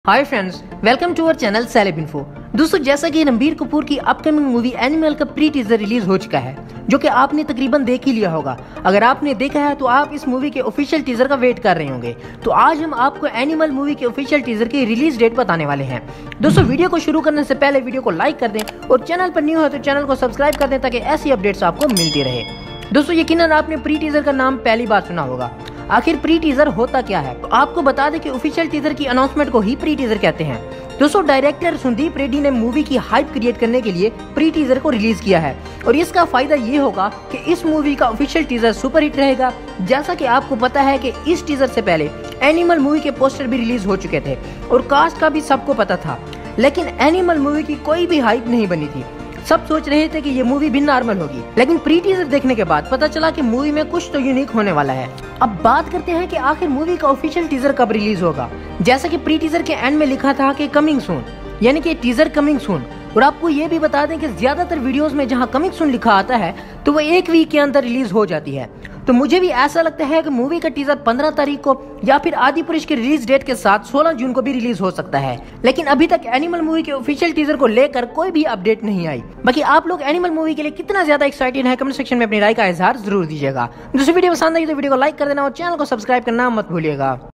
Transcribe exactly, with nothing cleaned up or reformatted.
Hi friends, welcome to our channel celeb info. दोस्तों, जैसा कि रणबीर कपूर की अपकमिंग मूवी एनिमल का प्री टीजर रिलीज हो चुका है, जो कि आपने तकरीबन देख ही लिया होगा। अगर आपने देखा है तो आप इस मूवी के ऑफिशियल टीजर का वेट कर रहे होंगे। तो आज हम आपको एनिमल मूवी के ऑफिशियल टीजर की रिलीज डेट बताने वाले हैं। दोस्तों, वीडियो को शुरू करने से पहले वीडियो को लाइक कर दें और चैनल पर न्यू है तो चैनल को सब्सक्राइब कर दें ताकि ऐसी अपडेट्स आपको मिलती रहे। दोस्तों, यकीनन आपने प्री टीजर का नाम पहली बार सुना होगा। आखिर प्री टीजर होता क्या है? तो आपको बता दें कि ऑफिशियल टीजर की अनाउंसमेंट को ही प्री टीजर कहते हैं। दोस्तों, डायरेक्टर संदीप रेड्डी ने मूवी की हाइप क्रिएट करने के लिए प्री टीजर को रिलीज किया है और इसका फायदा ये होगा कि इस मूवी का ऑफिशियल टीजर सुपरहिट रहेगा। जैसा कि आपको पता है कि इस टीजर से पहले एनिमल मूवी के पोस्टर भी रिलीज हो चुके थे और कास्ट का भी सबको पता था, लेकिन एनिमल मूवी की कोई भी हाइप नहीं बनी थी। सब सोच रहे थे कि ये मूवी भी नॉर्मल होगी, लेकिन प्री टीजर देखने के बाद पता चला कि मूवी में कुछ तो यूनिक होने वाला है। अब बात करते हैं कि आखिर मूवी का ऑफिशियल टीजर कब रिलीज होगा। जैसा कि प्री टीजर के एंड में लिखा था कि कमिंग सून, यानी कि टीजर कमिंग सून। और आपको ये भी बता दें कि ज्यादातर वीडियोस में जहां कमिंग सून लिखा आता है तो वो एक वीक के अंदर रिलीज हो जाती है। तो मुझे भी ऐसा लगता है कि मूवी का टीजर पंद्रह तारीख को या फिर आदि पुरुष की रिलीज डेट के साथ सोलह जून को भी रिलीज हो सकता है। लेकिन अभी तक एनिमल मूवी के ऑफिशियल टीजर को लेकर कोई भी अपडेट नहीं आई। बाकी आप लोग एनिमल मूवी के लिए कितना ज्यादा एक्साइटेड है, कमेंट सेक्शन में अपनी राय का इजहार जरूर दीजिएगा। दूसरी वीडियो पसंद आई तो वीडियो को लाइक कर देना और चैनल को सब्सक्राइब करना मत भूलिएगा।